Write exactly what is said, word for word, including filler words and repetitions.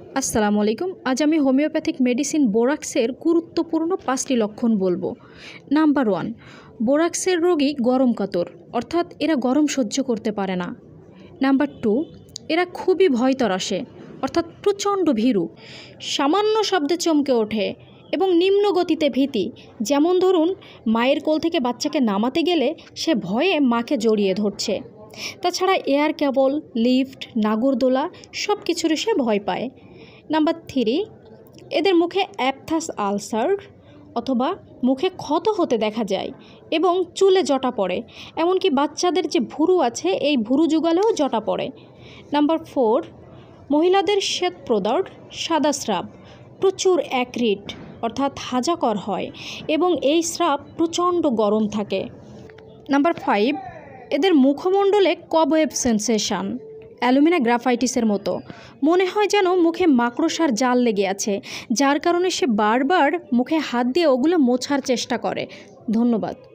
আসসালামু আলাইকুম। আজ আমি হোমিওপ্যাথিক মেডিসিন বোরাক্সের গুরুত্বপূর্ণ পাঁচটি লক্ষণ বলবো। নাম্বার ওয়ান, বোরাক্সের রোগী গরম কাতর, অর্থাৎ এরা গরম সহ্য করতে পারে না। নাম্বার টু, এরা খুবই ভয়তরাসে, অর্থাৎ প্রচণ্ড ভীরু, সামান্য শব্দে চমকে ওঠে এবং নিম্ন গতিতে ভীতি। যেমন ধরুন, মায়ের কোল থেকে বাচ্চাকে নামাতে গেলে সে ভয়ে মাকে জড়িয়ে ধরছে। তাছাড়া এয়ার কেবল, লিফট, নাগরদোলা সব কিছুরই সে ভয় পায়। নাম্বার থ্রি, এদের মুখে অ্যাপথাস আলসার অথবা মুখে ক্ষত হতে দেখা যায় এবং চুলে জটা পড়ে, এমনকি বাচ্চাদের যে ভুরু আছে এই ভুরু যুগালেও জটা পড়ে। নাম্বার ফোর, মহিলাদের শ্বেত প্রদাঢ়, সাদা স্রাব, প্রচুর অ্যাক্রিড অর্থাৎ হাজাকর হয় এবং এই স্রাব প্রচণ্ড গরম থাকে। নাম্বার ফাইভ, এদের মুখমণ্ডলে কবওয়েব সেন্সেশন, অ্যালুমিনা গ্রাফাইটিসের মতো, মনে হয় যেন মুখে মাকড়সার জাল লেগে আছে, যার কারণে সে বারবার মুখে হাত দিয়ে ওগুলো মোছার চেষ্টা করে। ধন্যবাদ।